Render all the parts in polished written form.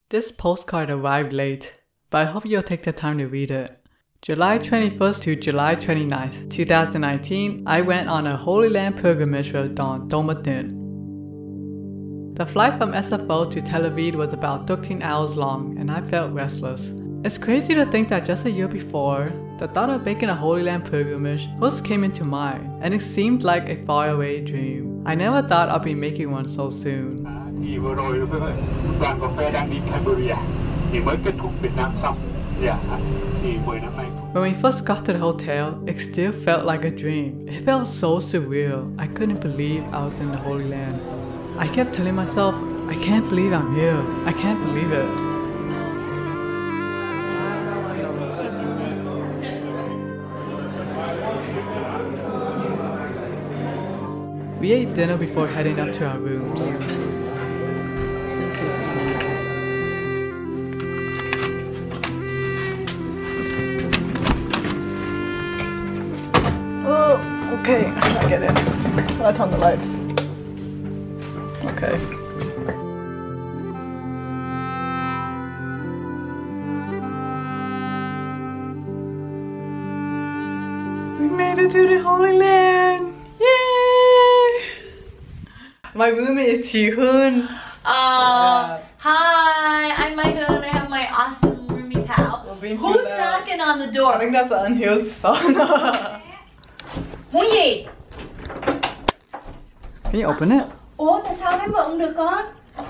This postcard arrived late, but I hope you'll take the time to read it. July 21st to July 29th, 2019, I went on a Holy Land pilgrimage with Don Domatin. The flight from SFO to Tel Aviv was about 13 hours long, and I felt restless. It's crazy to think that just a year before, the thought of making a Holy Land pilgrimage first came into mind, and it seemed like a faraway dream. I never thought I'd be making one so soon. When we first got to the hotel, it still felt like a dream. It felt so surreal. I couldn't believe I was in the Holy Land. I kept telling myself, I can't believe I'm here. I can't believe it. We ate dinner before heading up to our rooms. Oh, okay, I get it. Let's on the lights. Okay. We made it to the Holy Land! Yay! My roommate is Ji-hoon. Hi, I'm Mai-hoon. I have my awesome roomie pal. Who's knocking on the door? I think that's the unhealed son. Huy. Can you open it? Ủa, tại sao em bận được con?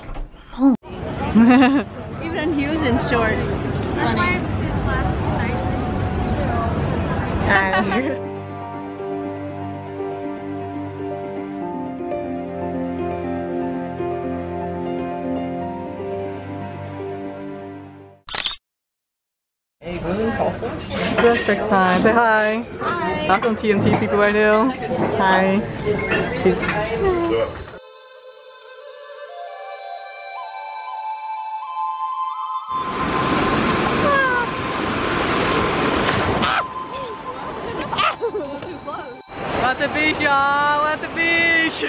Even he was in shorts. It's funny. Hey, women's salsa? Perfect sign. Say hi. Hi. That's some TMT people right now. Hi. We're at the beach, y'all. We're at the beach.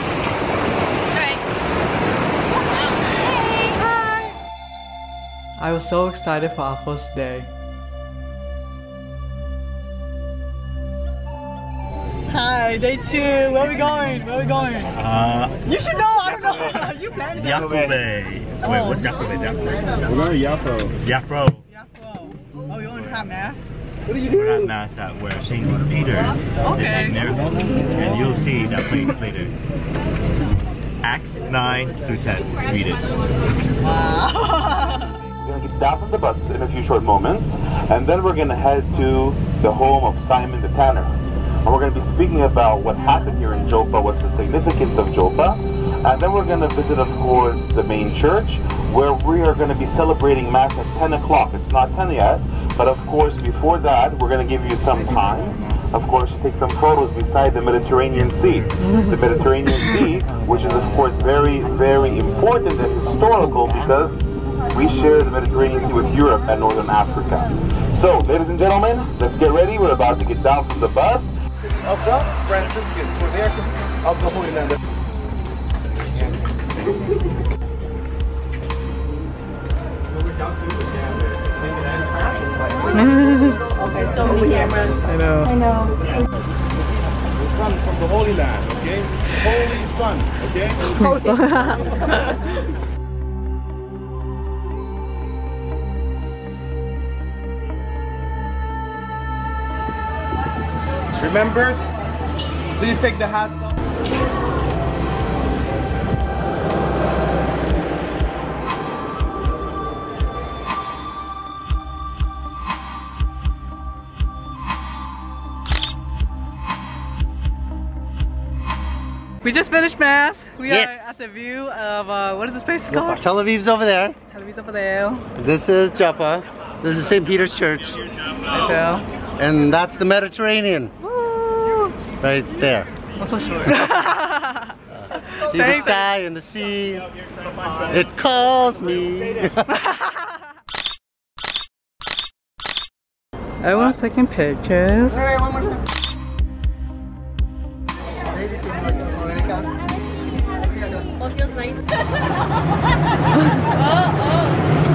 I was so excited for our first day. Hi, day 2. Where are we going? Where are we going? You should know. I don't know. You planned it. Yafo Bay. Wait, what's Yafo Bay? We're going to Yafo. Yafo. Oh, you want to have mass? What are you We're doing? at Mass at where St. Peter Okay. did miracle, and you'll see that place later. Acts 9 through 10. Read it. Wow. We're going to get down from the bus in a few short moments, and then we're going to head to the home of Simon the Tanner. And we're going to be speaking about what happened here in Joppa, what's the significance of Joppa, and then we're going to visit, of course, the main church, where we are going to be celebrating Mass at 10 o'clock. It's not 10 yet, but of course, before that, we're going to give you some time, of course, to take some photos beside the Mediterranean Sea. The Mediterranean Sea, which is, of course, very, very important and historical because we share the Mediterranean Sea with Europe and Northern Africa. So, ladies and gentlemen, let's get ready. We're about to get down from the bus. Of the Franciscans, we're there of the Holy Land. There's so many cameras. I know. I know. The sun from the Holy Land, okay? Holy sun, okay? Remember, please take the hats off. We just finished Mass. We Yes. are at the view of, what is this place called? Tel Aviv's over there. Tel Aviv's over there. This is Joppa. This is St. Peter's Church. Right there. And that's the Mediterranean. Woo! Right there. I'm so short. See the sky and the sea. It calls me. Everyone's taking pictures. Oh, feels nice. Oh, oh.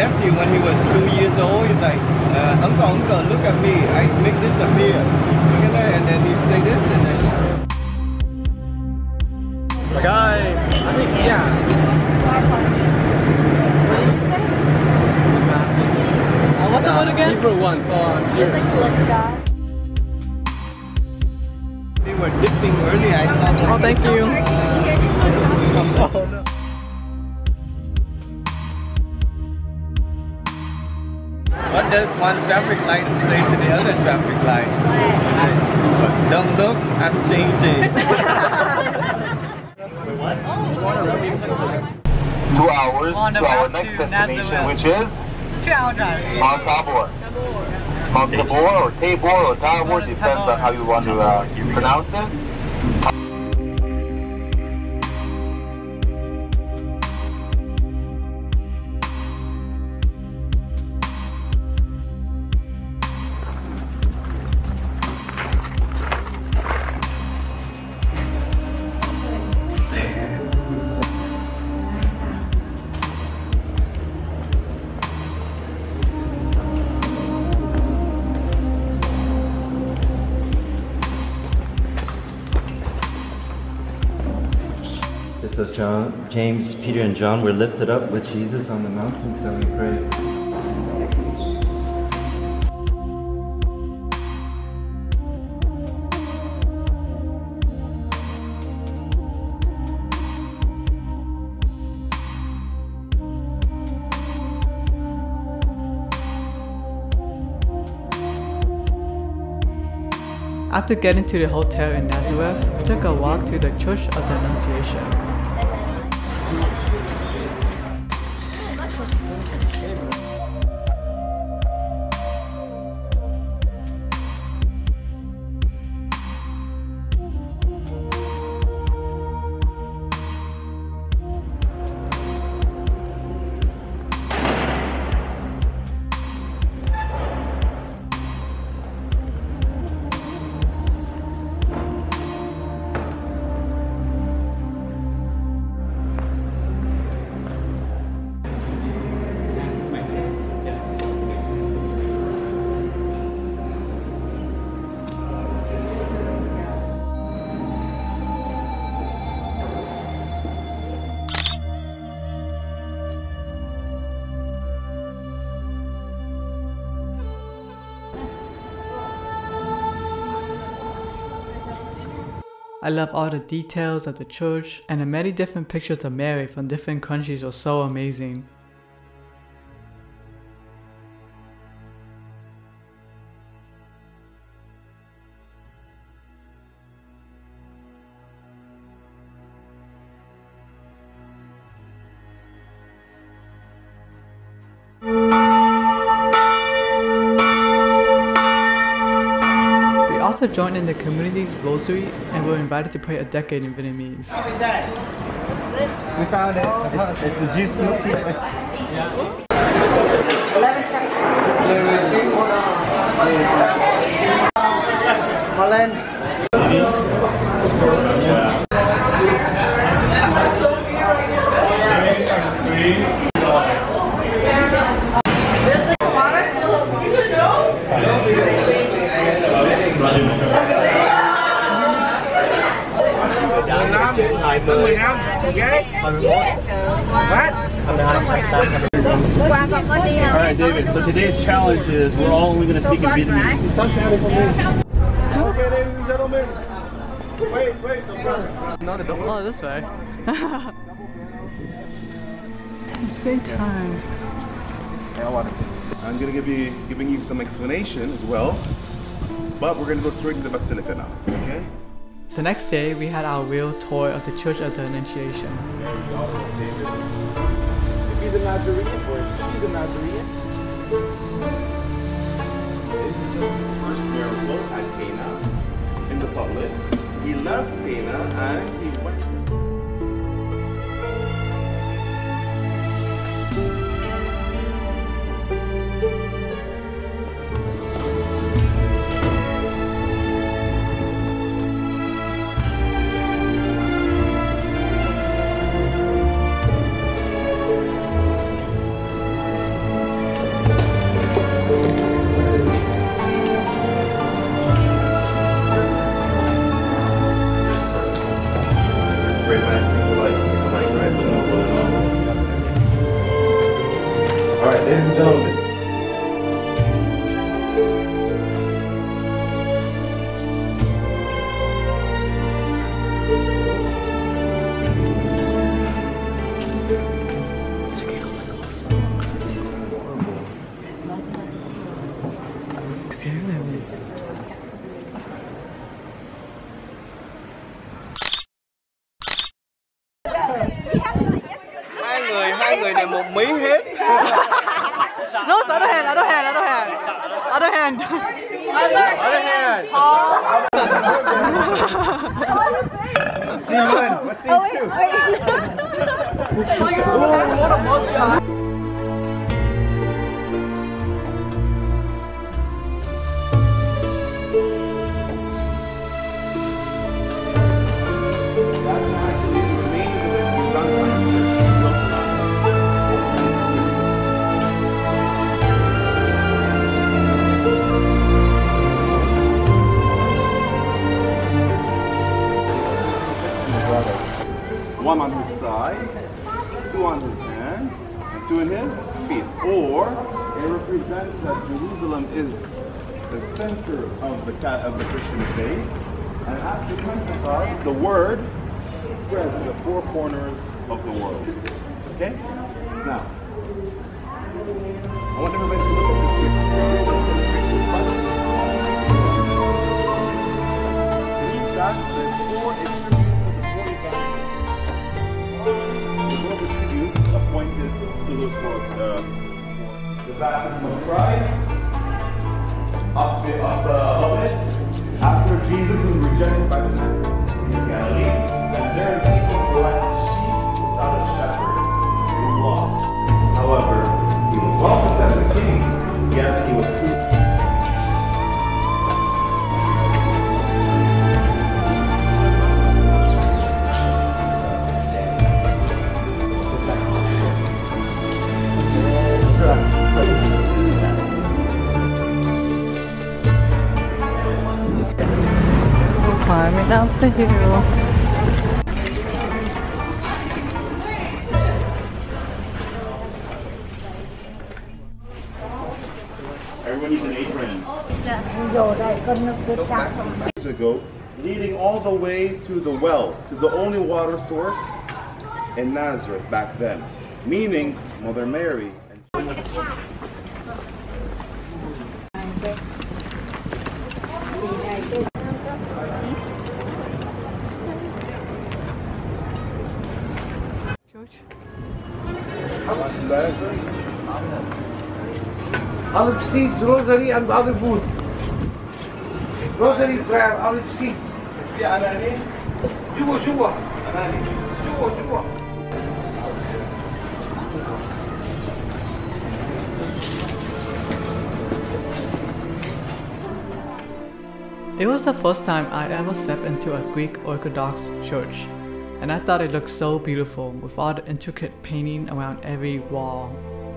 nephew when he was 2 years old. He's like, uncle, look at me. I make this appear. Look at that, and then he'd say this, and then. Guy. What's the one again? Hebrew one for cheers. They were dipping early. I saw them. Oh, thank you. Oh, no. What does one traffic light say to the other traffic light? Don't look, I'm changing. 2 hours to our next destination, which is 2 hour drive. Mount Tabor. Mount Tabor or Tabor or Tabor, depends on how you want to pronounce it. Just as James, Peter, and John were lifted up with Jesus on the mountain, so we pray. After getting to the hotel in Nazareth, we took a walk to the Church of the Annunciation. I love all the details of the church, and the many different pictures of Mary from different countries were so amazing. We also joined in the community's rosary and were invited to pray a decade in Vietnamese. We found it. It's the juice milk tea. Holland. Alright, David, so today's challenge is we're all only going to speak in Vietnamese. Okay, ladies and gentlemen. Wait, Oh, this way. It's daytime. I'm going to be giving you some explanation as well, but we're going to go straight to the Basilica now, okay? The next day, we had our real tour of the Church of the Annunciation. There we go, David. If he's a Nazarene or if she's a Nazarene. This is his first miracle at Cana in the public. He left Cana and he went. người này một mí hết. No, it's other hand, other hand, other hand. Other hand. Other hand. Scene 1. What's scene 2? What a mugshot. One on his side, 2 on his hand, and 2 in his feet. Or it represents that Jerusalem is the center of the Christian faith, and after Pentecost, the word spread to the 4 corners of the world. Okay? Now, I want everybody to look at this picture. Beneath that, there's 4 attributes of the 4 evangelists. The 12 attributes appointed to those 4. The baptism of Christ, up above it, after Jesus was rejected by the Galilee, and there people were like sheep without a shepherd, who were lost. However, he was welcomed as a king, yet he was crucified. Climbing up the hill. Everyone needs an apron. Years ago, leading all the way to the well, to the only water source in Nazareth back then, meaning Mother Mary. Olive seeds, rosary, and olive wood. Rosary prayer, olive seeds. Yeah, Anani. Jua. Anani. Jua. It was the first time I ever stepped into a Greek Orthodox church, and I thought it looked so beautiful with all the intricate painting around every wall.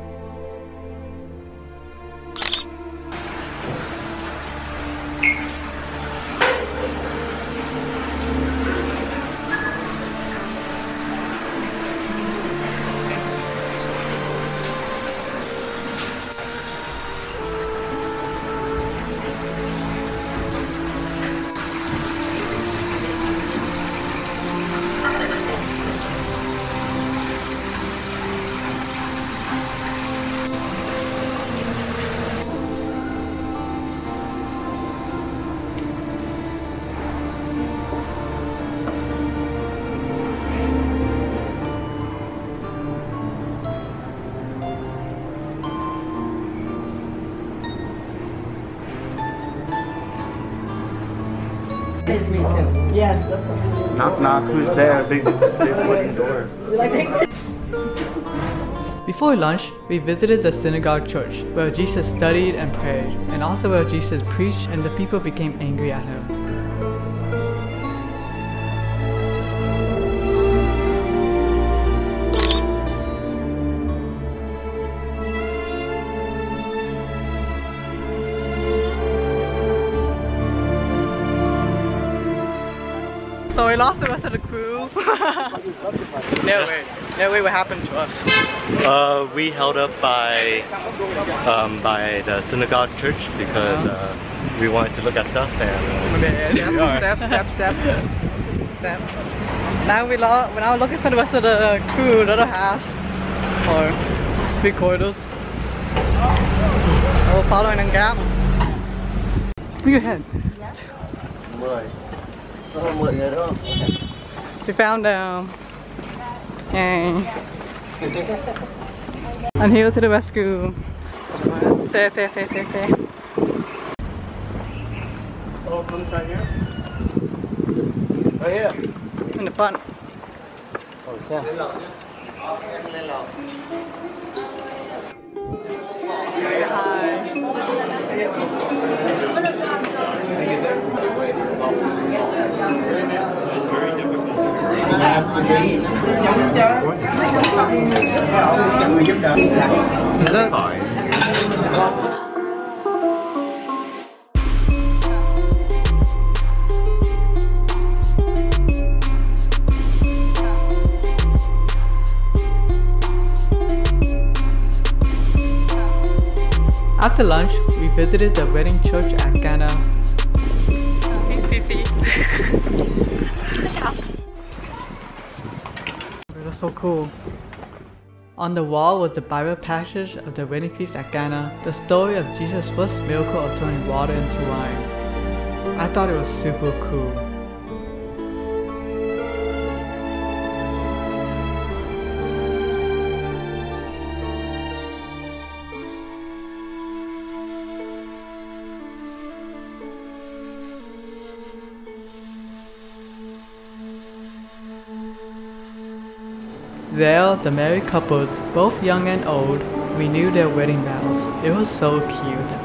It's me too. Yes, that's Knock knock, who's there? Big wooden door. Before lunch, we visited the synagogue church, where Jesus studied and prayed, and also where Jesus preached and the people became angry at him. So we lost the rest of the crew. No way, what happened to us? We held up by the synagogue church because we wanted to look at stuff and Step. Now we're now looking for the rest of the crew, the other half, or 3/4. We're following a gap. Move your head. We found them. Yay. I'm here to the rescue. Say. Oh, come inside here. Right here. In the front. Oh, yeah. After lunch, we visited the wedding church at Ghana. It was so cool. On the wall was the Bible passage of the wedding feast at Ghana, the story of Jesus' first miracle of turning water into wine. I thought it was super cool. There, the married couples, both young and old, renewed their wedding vows. It was so cute.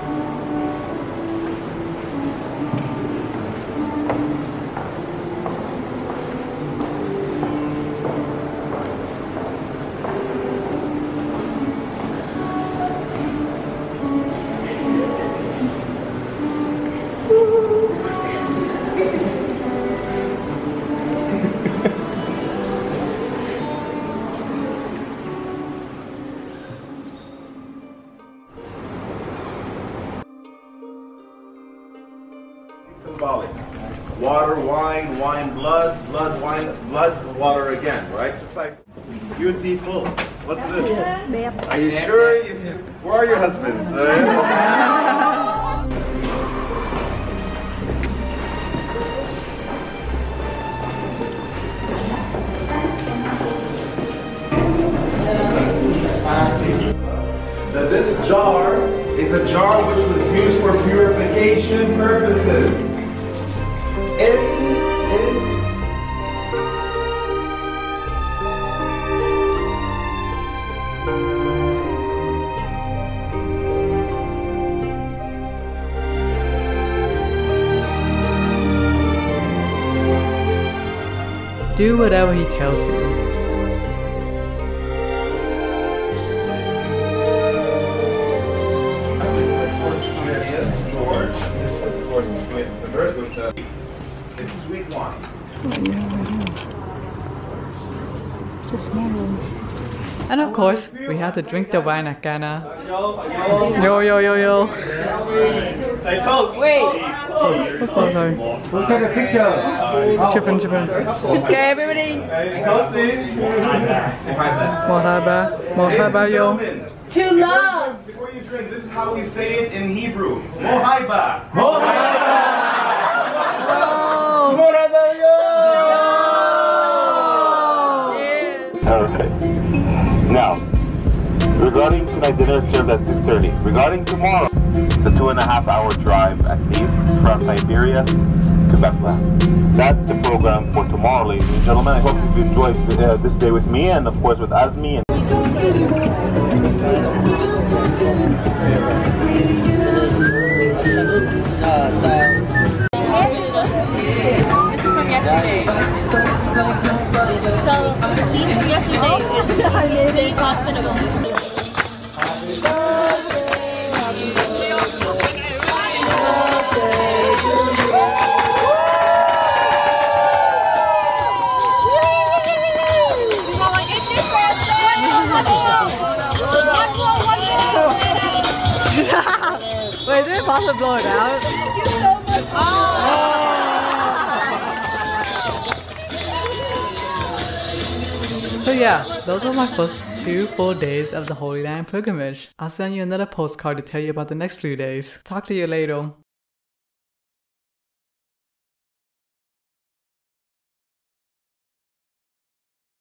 Symbolic. Water, wine, wine, blood, blood, wine, blood, water again, right? Just like beautiful. What's this? Are you sure? Where are your husbands? That this jar is a jar which was used for purification purposes. Do whatever he tells you. It's sweet wine. It's so small. And of course, we had to drink the wine at Ghana. Yo. Wait. Oh, sorry. We'll take a picture. Chippin'. Okay, everybody. Mohaiba, yo. To love. Before you drink, this is how we say it in Hebrew. Mohaiba. Mohaiba. Okay. Now, regarding tonight, dinner served at 6:30. Regarding tomorrow, it's a 2.5-hour drive at least from Tiberias to Bethlehem. That's the program for tomorrow, ladies and gentlemen. I hope you've enjoyed this day with me and, of course, with Azmi. And Yesterday, hospital. Wait, is it possible to blow it out? So yeah, those were my first 2 full days of the Holy Land pilgrimage. I'll send you another postcard to tell you about the next few days. Talk to you later.